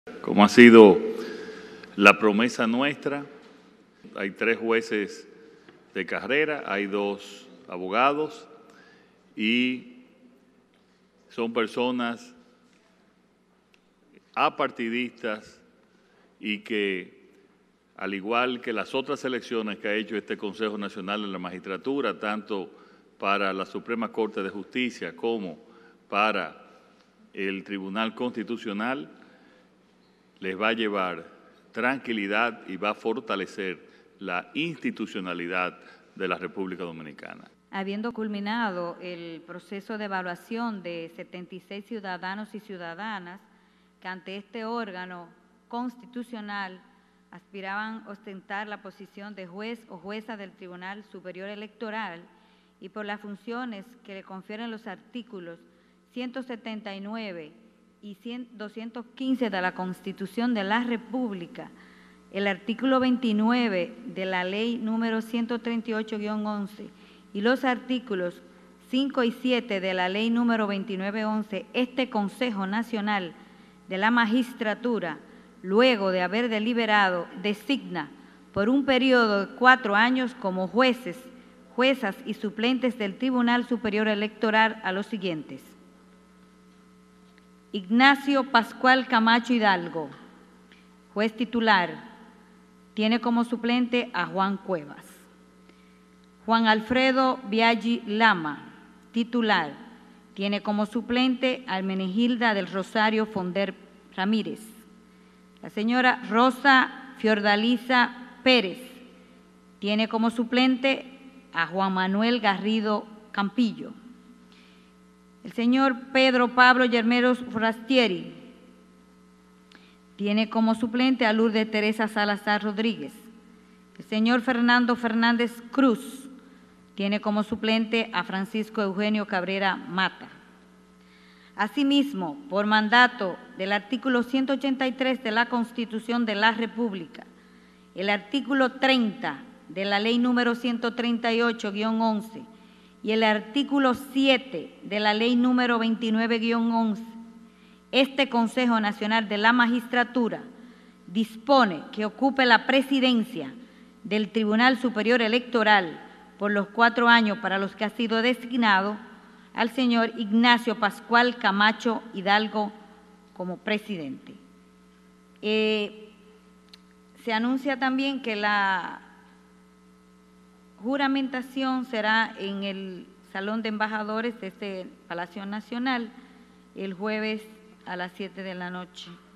Como ha sido la promesa nuestra, hay 3 jueces de carrera, hay 2 abogados y son personas apartidistas y que, al igual que las otras elecciones que ha hecho este Consejo Nacional de la Magistratura, tanto para la Suprema Corte de Justicia como para el Tribunal Constitucional, les va a llevar tranquilidad y va a fortalecer la institucionalidad de la República Dominicana. Habiendo culminado el proceso de evaluación de 76 ciudadanos y ciudadanas que ante este órgano constitucional aspiraban a ostentar la posición de juez o jueza del Tribunal Superior Electoral y por las funciones que le confieren los artículos 179 y 215 de la Constitución de la República, el artículo 29 de la Ley número 138-11 y los artículos 5 y 7 de la Ley número 29-11, este Consejo Nacional de la Magistratura, luego de haber deliberado, designa por un periodo de 4 años como jueces, juezas y suplentes del Tribunal Superior Electoral a los siguientes: Ignacio Pascual Camacho Hidalgo, juez titular, tiene como suplente a Juan Cuevas. Juan Alfredo Biaggi Lama, titular, tiene como suplente a Hermenegilda del Rosario Fonder Ramírez. La señora Rosa Fiordaliza Pérez tiene como suplente a Juan Manuel Garrido Campillo. El señor Pedro Pablo Yermeros Forastieri tiene como suplente a Lourdes Teresa Salazar Rodríguez. El señor Fernando Fernández Cruz tiene como suplente a Francisco Eugenio Cabrera Mata. Asimismo, por mandato del artículo 183 de la Constitución de la República, el artículo 30 de la Ley número 138-11 y el artículo 7 de la Ley número 29-11, este Consejo Nacional de la Magistratura dispone que ocupe la presidencia del Tribunal Superior Electoral por los 4 años para los que ha sido designado al señor Ignacio Pascual Camacho Hidalgo como presidente. Se anuncia también que la juramentación será en el Salón de Embajadores de este Palacio Nacional el jueves a las 7 de la noche.